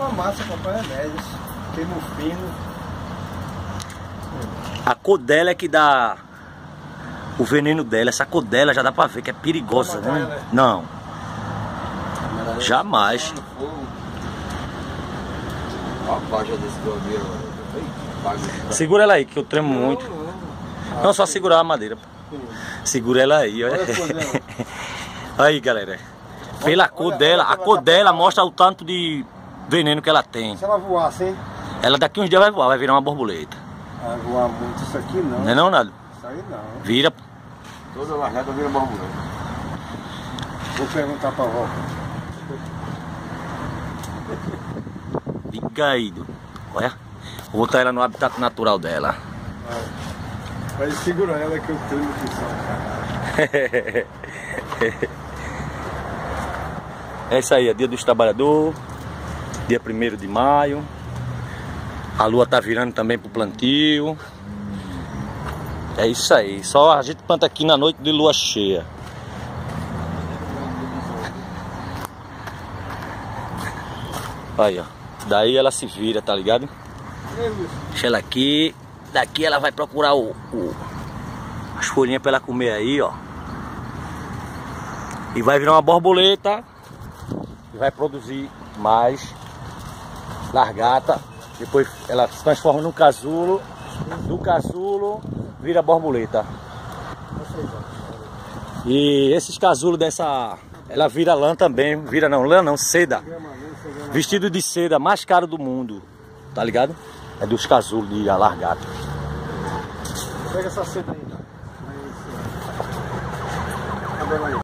com a massa, comprar remédios. Queimo fino. A cor dela é que dá o veneno dela. Essa cor dela já dá pra ver que é perigosa, né? Não. Jamais. Segura ela aí, que eu tremo muito. Não, só segurar a madeira. Segura ela aí, olha. Aí, galera. Pela cor dela, a cor dela mostra o tanto de veneno que ela tem. Se ela voar assim? Ela daqui uns dias vai voar, vai virar uma borboleta. Vai voar muito isso aqui não. Não é não, Nado? Isso aí não. Vira. Toda largada vira borboleta. Vou perguntar pra avó. Fica aí, olha. Vou botar ela no habitat natural dela. Vai segurar ela que eu tenho que É isso aí, é dia dos trabalhadores, dia 1º de maio. A lua tá virando também pro plantio. É isso aí, só a gente planta aqui na noite de lua cheia. Aí, ó. Daí ela se vira, tá ligado? Deixa ela aqui. Daqui ela vai procurar as folhinhas pra ela comer aí, ó. E vai virar uma borboleta. E vai produzir mais largata. Depois ela se transforma num casulo. Do casulo vira borboleta. E esses casulos dessa... Ela vira lã também. Vira não, lã não, seda. Vestido de seda mais caro do mundo. Tá ligado? É dos casulos de largata. Pega essa seda aí.